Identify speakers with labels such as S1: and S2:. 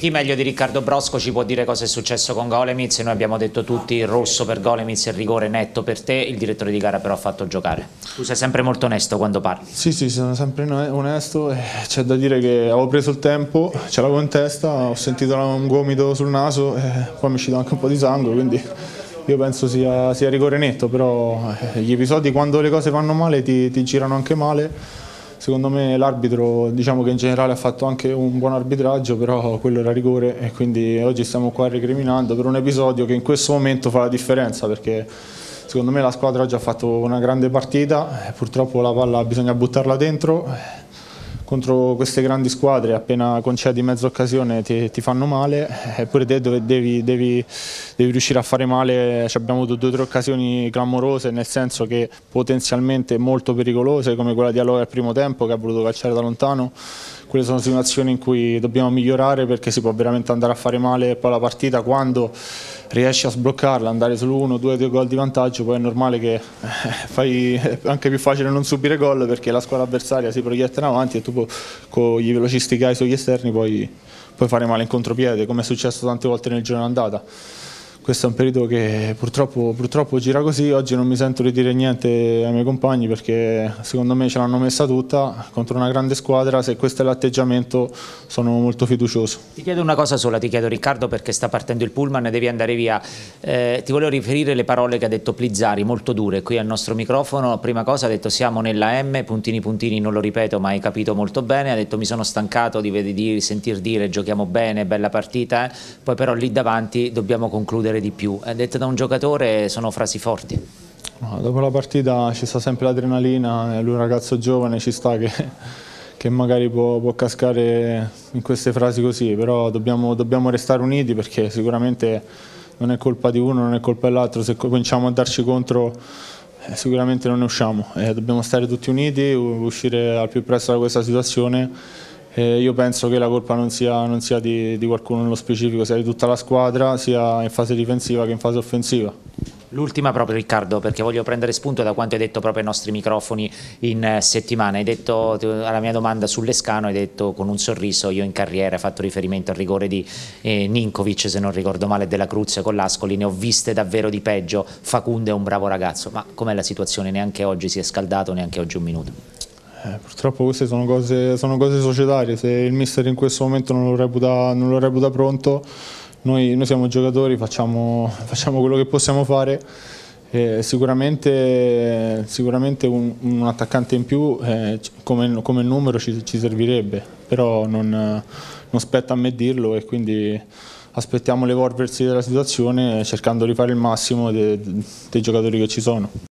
S1: Chi meglio di Riccardo Brosco ci può dire cosa è successo con Golemiz? Noi abbiamo detto tutti il rosso per Golemiz e il rigore netto per te, il direttore di gara però ha fatto giocare. Tu sei sempre molto onesto quando parli.
S2: Sì, sono sempre onesto, c'è da dire che avevo preso il tempo, ce l'avevo in testa, ho sentito un gomito sul naso e poi mi è uscito anche un po' di sangue, quindi io penso sia rigore netto, però gli episodi quando le cose vanno male ti girano anche male. Secondo me l'arbitro, diciamo che in generale ha fatto anche un buon arbitraggio, però quello era rigore e quindi oggi stiamo qua recriminando per un episodio che in questo momento fa la differenza, perché secondo me la squadra oggi ha fatto una grande partita, purtroppo la palla bisogna buttarla dentro. Contro queste grandi squadre appena concedi mezza occasione ti fanno male, eppure te devi riuscire a fare male. Abbiamo avuto 2 o 3 occasioni clamorose, nel senso che potenzialmente molto pericolose, come quella di Aloe al primo tempo che ha voluto calciare da lontano. Quelle sono situazioni in cui dobbiamo migliorare, perché si può veramente andare a fare male poi la partita quando riesci a sbloccarla, andare solo 1, 2, 3 gol di vantaggio. Poi è normale che è anche più facile non subire gol, perché la squadra avversaria si proietta in avanti e tu con i velocisti che hai sugli esterni puoi fare male in contropiede, come è successo tante volte nel girone andata. Questo è un periodo che purtroppo gira così. Oggi non mi sento di dire niente ai miei compagni, perché secondo me ce l'hanno messa tutta contro una grande squadra. Se questo è l'atteggiamento sono molto fiducioso.
S1: Ti chiedo una cosa sola, ti chiedo Riccardo, perché sta partendo il pullman e devi andare via. Ti volevo riferire le parole che ha detto Plizzari, molto dure, qui al nostro microfono. Prima cosa ha detto siamo nella M, puntini puntini, non lo ripeto ma hai capito molto bene. Ha detto mi sono stancato di sentir dire giochiamo bene, bella partita, poi però lì davanti dobbiamo concludere di più. Dette da un giocatore sono frasi forti.
S2: No, dopo la partita ci sta sempre l'adrenalina, lui è un ragazzo giovane, ci sta che magari può cascare in queste frasi così, però dobbiamo restare uniti, perché sicuramente non è colpa di uno, non è colpa dell'altro. Se cominciamo a darci contro sicuramente non ne usciamo, dobbiamo stare tutti uniti, uscire al più presto da questa situazione. Io penso che la colpa non sia di qualcuno nello specifico, sia di tutta la squadra, sia in fase difensiva che in fase offensiva.
S1: L'ultima proprio Riccardo, perché voglio prendere spunto da quanto hai detto proprio ai nostri microfoni in settimana. Hai detto alla mia domanda sull'Escano, hai detto con un sorriso io in carriera, hai fatto riferimento al rigore di Ninkovic, se non ricordo male, della Cruz con l'Ascoli, ne ho viste davvero di peggio. Facundo è un bravo ragazzo, ma com'è la situazione? Neanche oggi si è scaldato, neanche oggi un minuto.
S2: Purtroppo queste sono cose societarie. Se il mister in questo momento non lo reputa pronto, noi siamo giocatori, facciamo quello che possiamo fare. Sicuramente un attaccante in più come numero ci servirebbe, però non spetta a me dirlo, e quindi aspettiamo l'evolversi della situazione cercando di fare il massimo dei giocatori che ci sono.